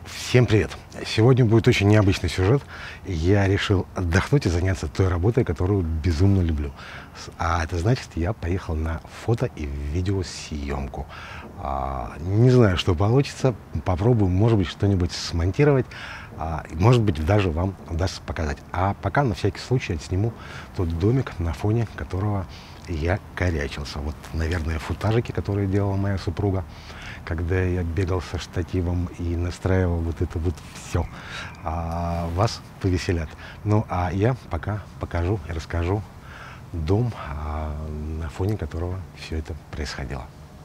Всем привет! Сегодня будет очень необычный сюжет. Я решил отдохнуть и заняться той работой, которую безумно люблю. А это значит, я поехал на фото и видеосъемку. Не знаю, что получится. Попробую, может быть, что-нибудь смонтировать. Может быть, даже вам удастся показать. А пока, на всякий случай, отсниму тот домик, на фоне которого я корячился. Вот, наверное, футажики, которые делала моя супруга, когда я бегал со штативом и настраивал вот это вот все, вас повеселят. Ну, а я пока покажу и расскажу дом, на фоне которого все это происходило.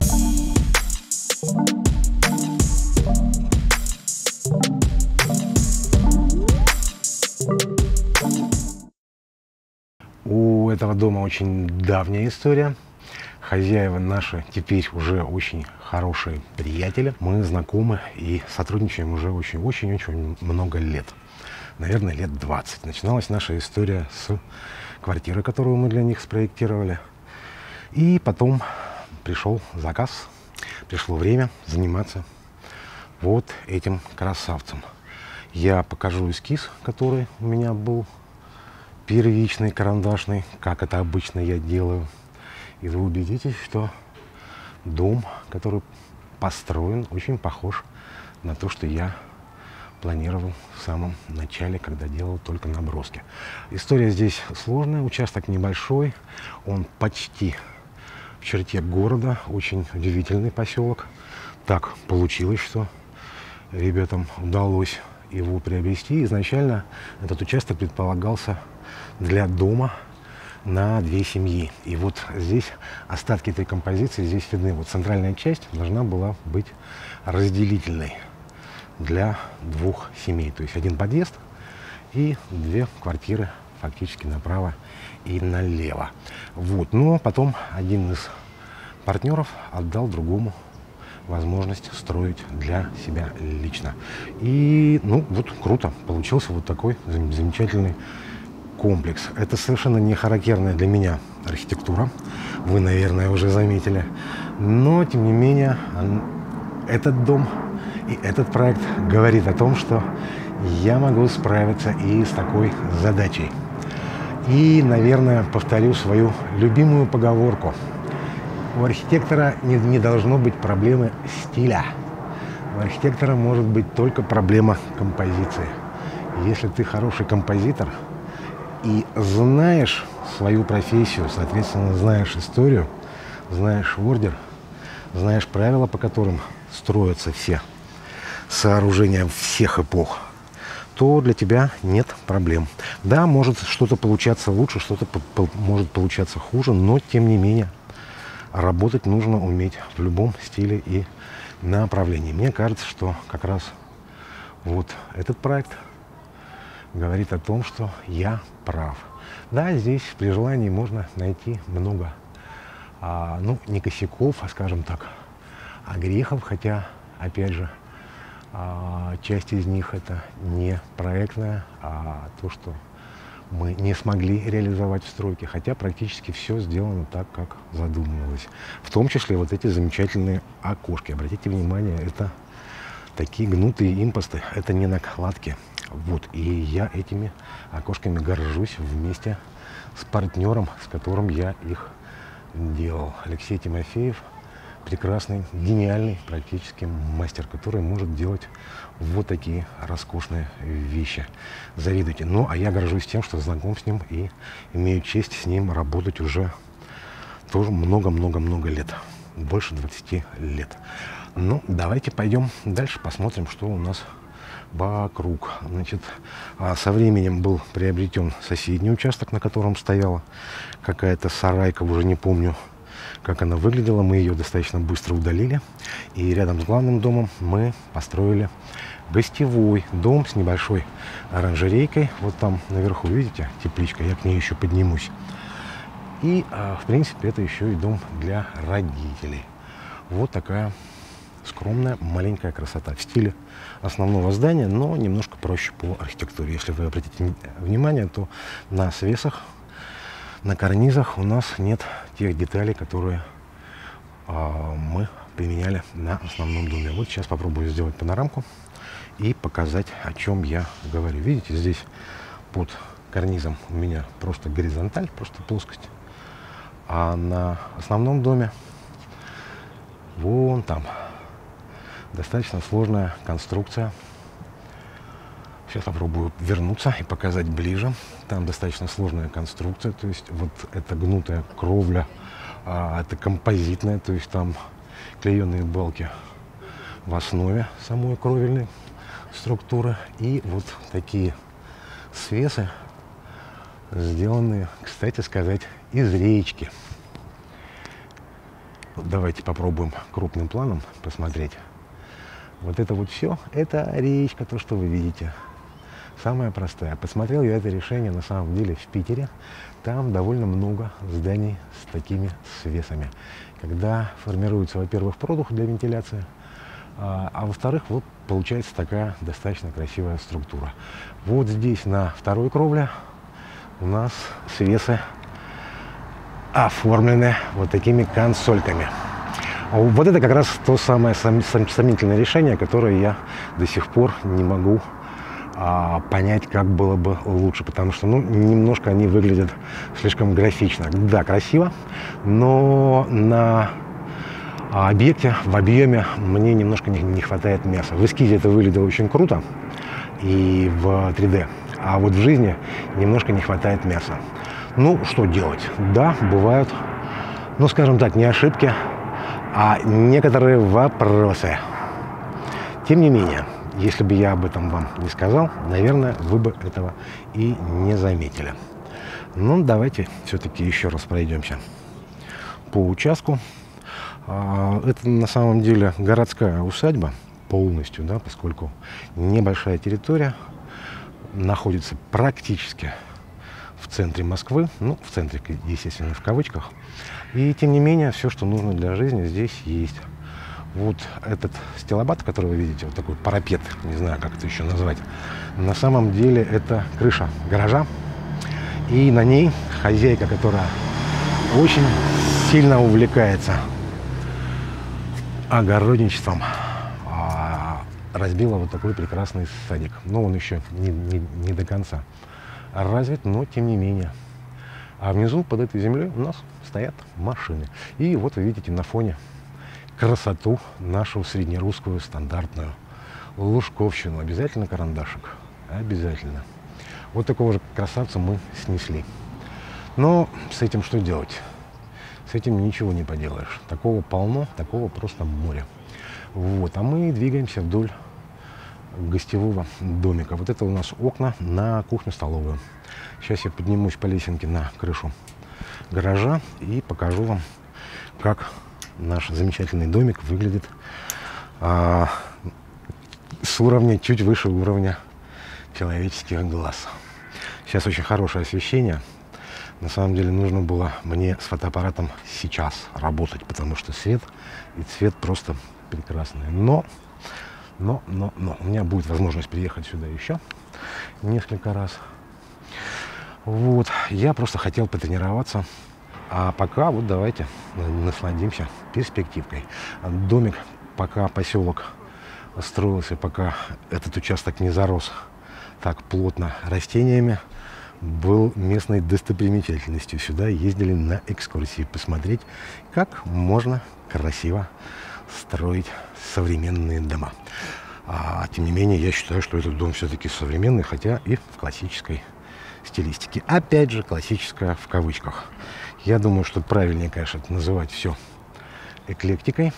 У этого дома очень давняя история. Хозяева наши теперь уже очень хорошие приятели. Мы знакомы и сотрудничаем уже очень-очень много лет. Наверное, лет 20. Начиналась наша история с квартиры, которую мы для них спроектировали. И потом пришел заказ, пришло время заниматься вот этим красавцем. Я покажу эскиз, который у меня был первичный, карандашный, как это обычно я делаю. И вы убедитесь, что дом, который построен, очень похож на то, что я планировал в самом начале, когда делал только наброски. История здесь сложная, участок небольшой, он почти в черте города, очень удивительный поселок. Так получилось, что ребятам удалось его приобрести. Изначально этот участок предполагался для дома на 2 семьи. И вот здесь остатки этой композиции здесь видны. Вот центральная часть должна была быть разделительной для 2 семей. То есть 1 подъезд и 2 квартиры фактически направо и налево. Вот. Но потом один из партнеров отдал другому возможность строить для себя лично. И, ну, вот круто. Получился вот такой замечательный комплекс. Это совершенно не характерная для меня архитектура. Вы, наверное, уже заметили. Но, тем не менее, этот дом и этот проект говорит о том, что я могу справиться и с такой задачей. И, наверное, повторю свою любимую поговорку. У архитектора не должно быть проблемы стиля. У архитектора может быть только проблема композиции. Если ты хороший композитор и знаешь свою профессию, соответственно, знаешь историю, знаешь ордер, знаешь правила, по которым строятся все сооружения всех эпох, то для тебя нет проблем. Да, может что-то получаться лучше, что-то может получаться хуже, но, тем не менее, работать нужно уметь в любом стиле и направлении. Мне кажется, что как раз вот этот проект говорит о том, что я прав. Да, здесь при желании можно найти много, ну, не косяков, а, скажем так, грехов, хотя, опять же, часть из них это не проектная, а то, что мы не смогли реализовать в стройке, хотя практически все сделано так, как задумывалось. В том числе вот эти замечательные окошки. Обратите внимание, это такие гнутые импосты, это не накладки. Вот, и я этими окошками горжусь вместе с партнером, с которым я их делал. Алексей Тимофеев, прекрасный, гениальный практически мастер, который может делать вот такие роскошные вещи. Завидуйте. Ну, а я горжусь тем, что знаком с ним и имею честь с ним работать уже тоже много-много-много лет. Больше 20 лет. Ну, давайте пойдем дальше, посмотрим, что у нас вокруг. Значит, со временем был приобретен соседний участок, на котором стояла какая-то сарайка, уже не помню, как она выглядела. Мы ее достаточно быстро удалили. И рядом с главным домом мы построили гостевой дом с небольшой оранжерейкой. Вот там наверху, видите, тепличка, я к ней еще поднимусь. И, в принципе, это еще и дом для родителей. Вот такая скромная маленькая красота в стиле основного здания, но немножко проще по архитектуре. Если вы обратите внимание, то на свесах, на карнизах у нас нет тех деталей, которые мы применяли на основном доме. Вот сейчас попробую сделать панорамку и показать, о чем я говорю. Видите, здесь под карнизом у меня просто горизонталь, просто плоскость. А на основном доме, вон там, достаточно сложная конструкция. Сейчас попробую вернуться и показать ближе. Там достаточно сложная конструкция, то есть вот эта гнутая кровля, это композитная, то есть там клееные балки в основе самой кровельной структуры. И вот такие свесы, сделанные, кстати сказать, из речки. Давайте попробуем крупным планом посмотреть. Вот это вот все, это речка, то, что вы видите. Самая простая. Посмотрел я это решение на самом деле в Питере. Там довольно много зданий с такими свесами. Когда формируется, во-первых, продух для вентиляции, а во-вторых, вот получается такая достаточно красивая структура. Вот здесь на второй кровле у нас свесы оформлены вот такими консольками. Вот это как раз то самое сомнительное решение, которое я до сих пор не могу понять, как было бы лучше, потому что, ну, немножко они выглядят слишком графично. Да, красиво, но на объекте, в объеме мне немножко не хватает мяса. В эскизе это выглядело очень круто и в 3D, а вот в жизни немножко не хватает мяса. Ну, что делать? Да, бывают, ну, скажем так, не ошибки, а некоторые вопросы. Тем не менее, если бы я об этом вам не сказал, наверное, вы бы этого и не заметили. Ну, давайте все-таки еще раз пройдемся по участку. Это на самом деле городская усадьба полностью, да, поскольку небольшая территория находится практически в центре Москвы, ну, в центре, естественно, в кавычках. И, тем не менее, все, что нужно для жизни, здесь есть. Вот этот стилобат, который вы видите, вот такой парапет, не знаю, как это еще назвать, на самом деле это крыша гаража. И на ней хозяйка, которая очень сильно увлекается огородничеством, разбила вот такой прекрасный садик. Но он еще не до конца развит, но тем не менее. А внизу под этой землей у нас стоят машины. И вот вы видите на фоне красоту нашу среднерусскую стандартную лужковщину. Обязательно карандашик. Обязательно. Вот такого же красавца мы снесли. Но с этим что делать? С этим ничего не поделаешь. Такого полно, такого просто море. Вот. А мы двигаемся вдоль гостевого домика. Вот это у нас окна на кухню-столовую. Сейчас я поднимусь по лесенке на крышу гаража и покажу вам, как наш замечательный домик выглядит с уровня, чуть выше уровня человеческих глаз. Сейчас очень хорошее освещение. На самом деле нужно было мне с фотоаппаратом сейчас работать, потому что свет и цвет просто прекрасный. Но у меня будет возможность приехать сюда еще несколько раз. Вот, я просто хотел потренироваться. А пока вот давайте насладимся перспективкой. Домик, пока поселок строился, пока этот участок не зарос так плотно растениями, был местной достопримечательностью. Сюда ездили на экскурсии посмотреть, как можно красиво строить современные дома. Тем не менее, я считаю, что этот дом все-таки современный, хотя и в классической стилистике. Опять же, классическая в кавычках. Я думаю, что правильнее, конечно, называть все эклектикой.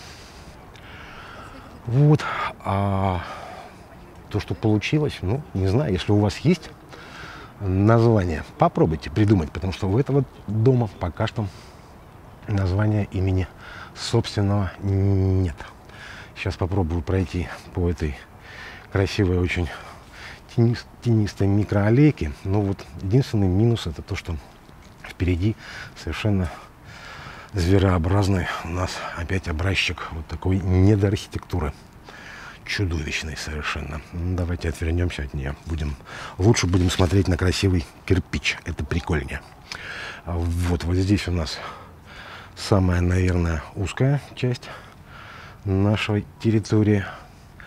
Вот. А то, что получилось, ну, не знаю, если у вас есть название, попробуйте придумать, потому что у этого дома пока что названия имени собственного нет. Сейчас попробую пройти по этой красивой, очень тенистой микроаллейке. Но вот единственный минус — это то, что впереди совершенно зверообразный у нас опять образчик вот такой недоархитектуры. Чудовищный совершенно. Ну, давайте отвернемся от нее. Лучше будем смотреть на красивый кирпич. Это прикольнее. Вот здесь у нас самая, наверное, узкая часть нашей территории.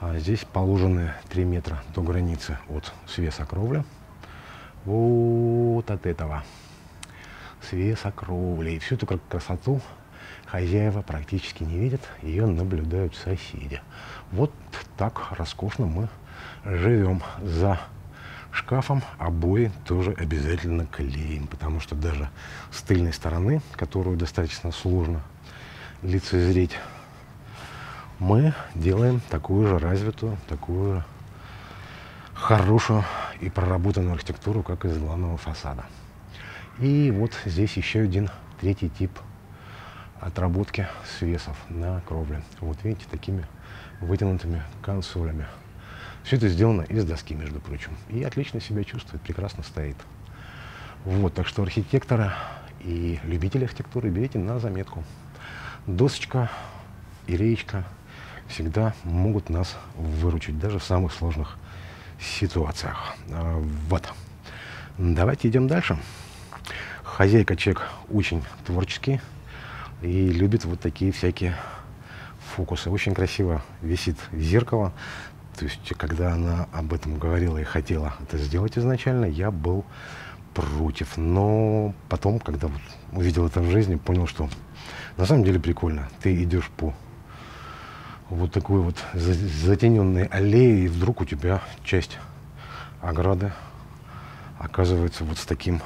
Здесь положены 3 метра до границы от свеса кровли. Вот от этого свеса кровли. И всю эту красоту хозяева практически не видят, ее наблюдают соседи. Вот так роскошно мы живем. За шкафом обои тоже обязательно клеим, потому что даже с тыльной стороны, которую достаточно сложно лицезреть, мы делаем такую же развитую, такую же хорошую и проработанную архитектуру, как из главного фасада. И вот здесь еще один третий тип отработки свесов на кровле. Вот видите, такими вытянутыми консолями. Все это сделано из доски, между прочим. И отлично себя чувствует, прекрасно стоит. Вот, так что архитекторы и любители архитектуры берите на заметку. Досочка и реечка всегда могут нас выручить, даже в самых сложных ситуациях. Вот. Давайте идем дальше. Хозяйка Чек очень творческий и любит вот такие всякие фокусы. Очень красиво висит зеркало. То есть, когда она об этом говорила и хотела это сделать изначально, я был против. Но потом, когда вот увидел это в жизни, понял, что на самом деле прикольно. Ты идешь по вот такой вот затененной аллее, и вдруг у тебя часть ограды оказывается вот с таким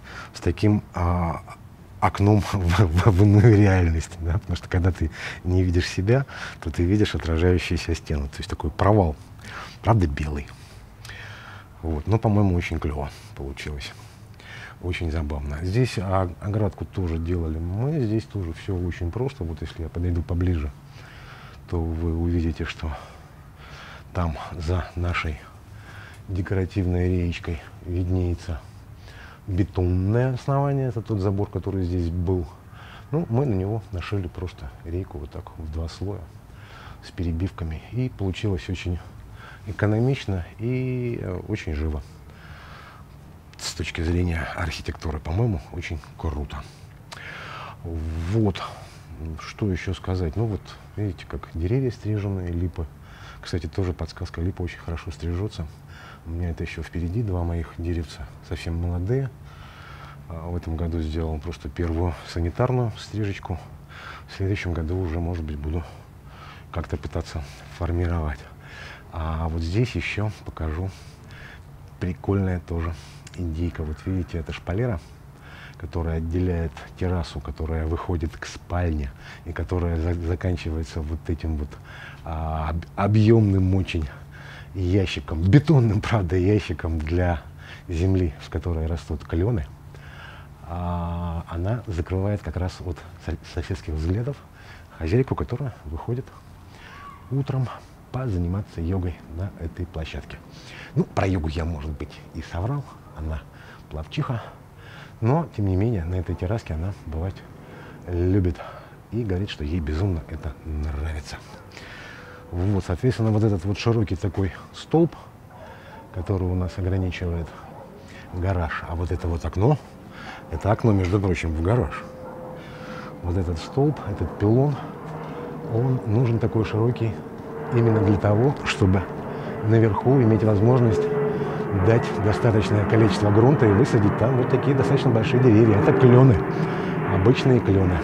окном в иную реальность, да? Потому что когда ты не видишь себя, то ты видишь отражающуюся стену. То есть такой провал, правда, белый. Вот. Но, по-моему, очень клево получилось. Очень забавно. Здесь оградку тоже делали мы. Здесь тоже все очень просто. Вот если я подойду поближе, то вы увидите, что там за нашей декоративной реечкой виднеется бетонное основание. Это тот забор, который здесь был. Ну, мы на него нашили просто рейку вот так в 2 слоя с перебивками. И получилось очень экономично и очень живо. С точки зрения архитектуры, по-моему, очень круто. Вот. Что еще сказать? Ну вот, видите, как деревья стриженные, липы. Кстати, тоже подсказка, липа очень хорошо стрижется. У меня это еще впереди, 2 моих деревца, совсем молодые. В этом году сделал просто первую санитарную стрижечку. В следующем году уже, может быть, буду как-то пытаться формировать. А вот здесь еще покажу прикольная тоже индейка. Вот видите, это шпалера, которая отделяет террасу, которая выходит к спальне и которая заканчивается вот этим вот объемным очень ящиком, бетонным, правда, ящиком для земли, в которой растут клены. Она закрывает как раз от соседских взглядов хозяйку, которая выходит утром позаниматься йогой на этой площадке. Ну, про йогу я, может быть, и соврал. Она плавчиха. Но, тем не менее, на этой терраске она бывать любит. И говорит, что ей безумно это нравится. Вот, соответственно, вот этот вот широкий такой столб, который у нас ограничивает гараж. А вот это вот окно, это окно, между прочим, в гараж. Вот этот столб, этот пилон, он нужен такой широкий именно для того, чтобы наверху иметь возможность дать достаточное количество грунта и высадить там вот такие достаточно большие деревья. Это клены, обычные клены.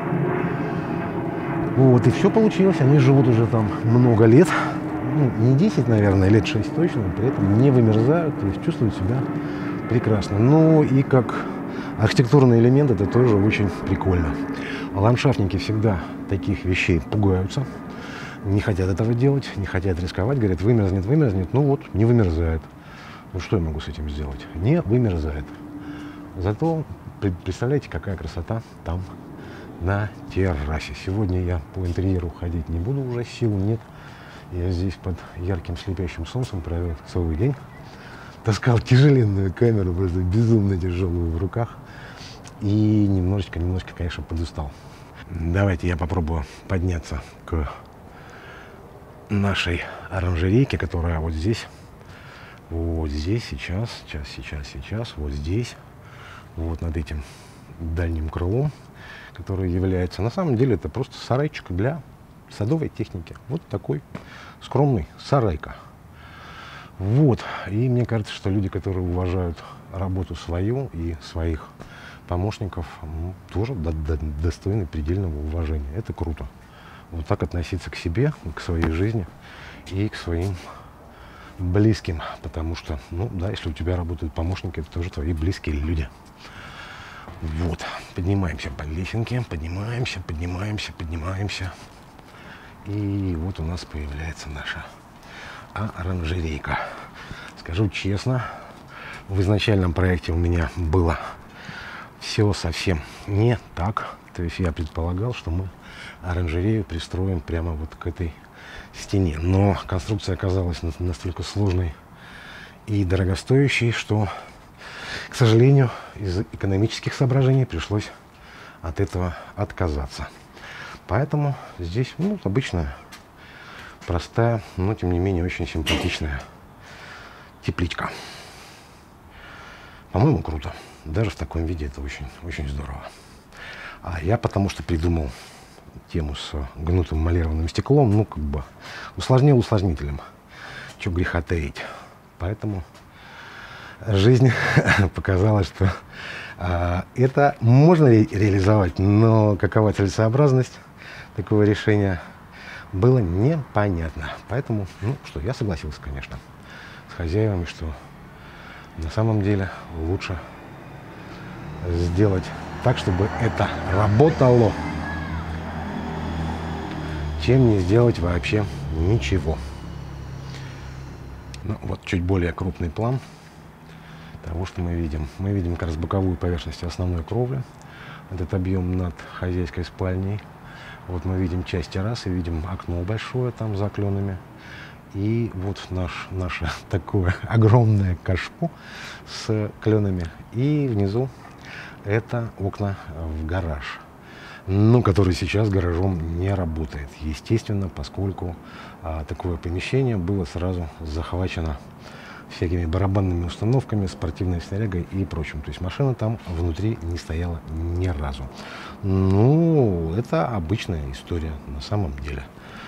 Вот, и все получилось. Они живут уже там много лет. Ну, не 10, наверное, лет 6 точно. При этом не вымерзают, то есть чувствуют себя прекрасно. Ну и как архитектурный элемент это тоже очень прикольно. Ландшафтники всегда таких вещей пугаются. Не хотят этого делать, не хотят рисковать. Говорят, вымерзнет, вымерзнет. Ну вот, не вымерзает. Ну что я могу с этим сделать? Не вымерзает. Зато представляете, какая красота там на террасе. Сегодня я по интерьеру ходить не буду, уже сил нет. Я здесь под ярким слепящим солнцем провел целый день. Таскал тяжеленную камеру, просто безумно тяжелую в руках. И немножечко, конечно, подустал. Давайте я попробую подняться к нашей оранжерейке, которая вот здесь, сейчас, вот здесь, вот над этим дальним крылом, который является, на самом деле, это просто сарайчик для садовой техники. Вот такой скромный сарайка. Вот. И мне кажется, что люди, которые уважают работу свою и своих помощников, тоже достойны предельного уважения. Это круто. Вот так относиться к себе, к своей жизни и к своим близким. Потому что, ну да, если у тебя работают помощники, это тоже твои близкие люди. Вот. Поднимаемся по лесенке, поднимаемся, поднимаемся, поднимаемся. И вот у нас появляется наша оранжерейка. Скажу честно, в изначальном проекте у меня было все совсем не так. То есть я предполагал, что мы оранжерею пристроим прямо вот к этой стене. Но конструкция оказалась настолько сложной и дорогостоящей, что, к сожалению, из экономических соображений пришлось от этого отказаться. Поэтому здесь, ну, обычная, простая, но тем не менее очень симпатичная тепличка. По-моему, круто. Даже в таком виде это очень, очень здорово. А я потому что придумал тему с гнутым эмалированным стеклом, ну, как бы усложнил усложнителем. Чего греха таить. Поэтому жизнь показала, что это можно реализовать, но какова целесообразность такого решения, было непонятно. Поэтому, ну что, я согласился, конечно, с хозяевами, что на самом деле лучше сделать так, чтобы это работало, чем не сделать вообще ничего. Ну, вот чуть более крупный план того, что мы видим. Мы видим как раз боковую поверхность основной кровли. Этот объем над хозяйской спальней. Вот мы видим часть террасы, видим окно большое там за кленами. И вот наше такое огромное кашпо с кленами. И внизу это окна в гараж, ну, который сейчас гаражом не работает. Естественно, поскольку такое помещение было сразу захвачено всякими барабанными установками, спортивной снарягой и прочим. То есть машина там внутри не стояла ни разу. Ну, это обычная история на самом деле.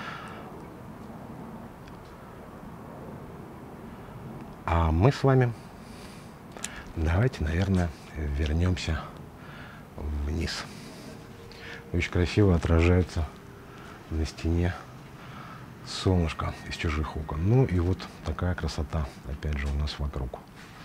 А мы с вами давайте, наверное, вернемся вниз. Очень красиво отражается на стене солнышко из чужих окон. Ну и вот такая красота, опять же, у нас вокруг.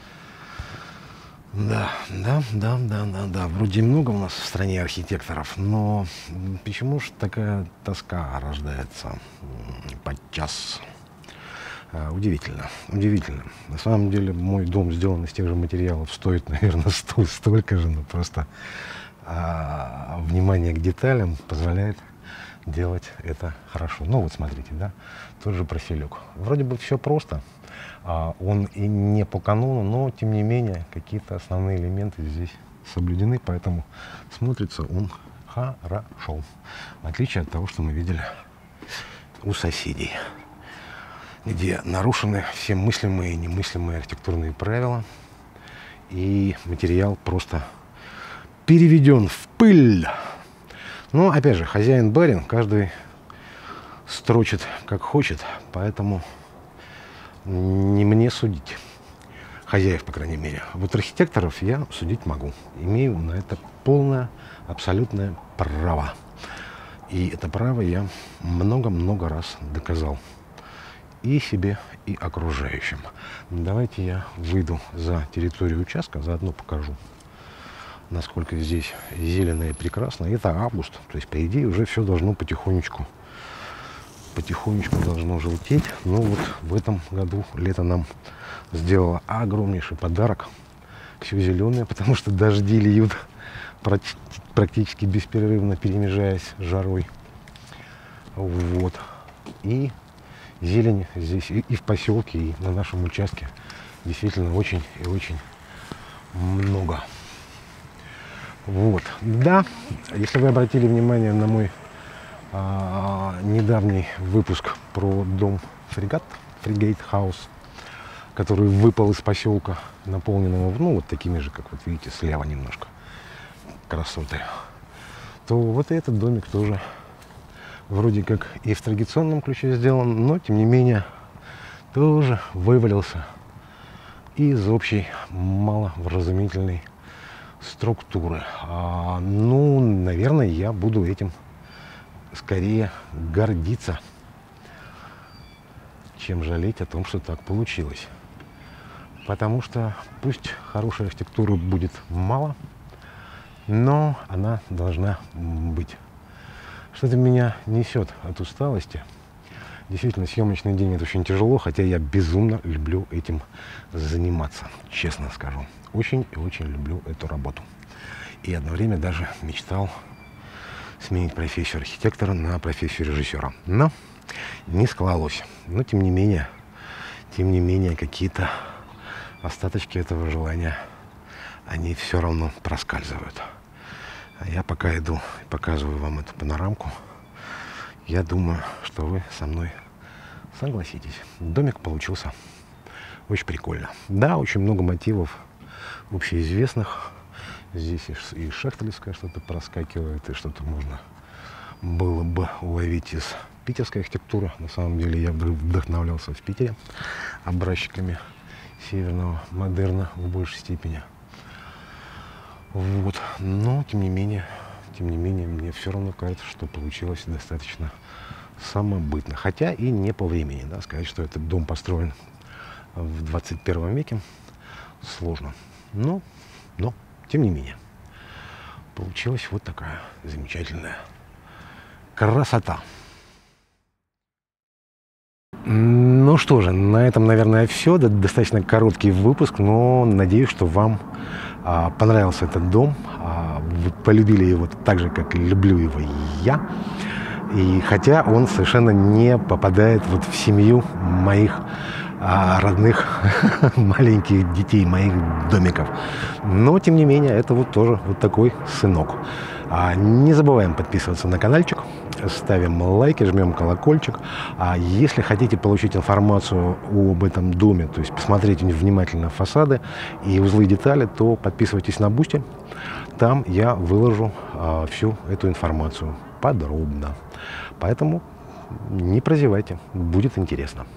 Да. Вроде много у нас в стране архитекторов, но почему же такая тоска рождается подчас? Удивительно. На самом деле мой дом сделан из тех же материалов, стоит, наверное, столько же, но просто внимание к деталям позволяет делать это хорошо. Ну вот смотрите, да, тот же профилек. Вроде бы все просто, он и не по канону, но тем не менее какие-то основные элементы здесь соблюдены, поэтому смотрится он хорошо. В отличие от того, что мы видели у соседей, где нарушены все мыслимые и немыслимые архитектурные правила, и материал просто переведен в пыль. Но, опять же, хозяин-барин, каждый строчит как хочет, поэтому не мне судить. Хозяев, по крайней мере. Вот архитекторов я судить могу. Имею на это полное, абсолютное право. И это право я много-много раз доказал. И себе, и окружающим. Давайте я выйду за территорию участка, заодно покажу, насколько здесь зелено и прекрасно. Это август, то есть, по идее, уже все должно потихонечку должно желтеть. Но вот в этом году лето нам сделало огромнейший подарок. Все зеленое, потому что дожди льют практически беспрерывно, перемежаясь с жарой. Вот. И зелень здесь и в поселке, и на нашем участке действительно очень и очень много. Вот. Да, если вы обратили внимание на мой недавний выпуск про дом Фригейт Хаус, который выпал из поселка, наполненного, ну, вот такими же, как вот видите, слева немножко красоты, то вот этот домик тоже вроде как и в традиционном ключе сделан, но тем не менее тоже вывалился из общей маловразумительной структуры. Ну, наверное, я буду этим скорее гордиться, чем жалеть о том, что так получилось. Потому что пусть хорошей архитектуры будет мало, но она должна быть. Что-то меня несет от усталости. Действительно, съемочный день — это очень тяжело, хотя я безумно люблю этим заниматься, честно скажу. Очень и очень люблю эту работу. И одно время даже мечтал сменить профессию архитектора на профессию режиссера. Но не склалось. Но тем не менее какие-то остаточки этого желания, они все равно проскальзывают. А я пока иду и показываю вам эту панорамку, я думаю, что вы со мной согласитесь. Домик получился очень прикольно. Да, очень много мотивов общеизвестных. Здесь и шехтелевское что-то проскакивает, и что-то можно было бы уловить из питерской архитектуры. На самом деле я вдохновлялся в Питере образчиками северного модерна в большей степени. Вот. Но, тем не менее, мне все равно кажется, что получилось достаточно самобытно. Хотя и не по времени. Да, сказать, что этот дом построен в 21 веке, сложно. Но, тем не менее, получилась вот такая замечательная красота. Ну что же, на этом, наверное, все. Достаточно короткий выпуск, но надеюсь, что вам понравился этот дом. Вы полюбили его так же, как люблю его я. И хотя он совершенно не попадает вот в семью моих родных маленьких детей, моих домиков. Но, тем не менее, это вот тоже вот такой сынок. Не забываем подписываться на каналчик, ставим лайки, жмем колокольчик. Если хотите получить информацию об этом доме, то есть посмотреть внимательно фасады и узлы и детали, то подписывайтесь на Boosty. Там я выложу всю эту информацию подробно. Поэтому не прозевайте, будет интересно.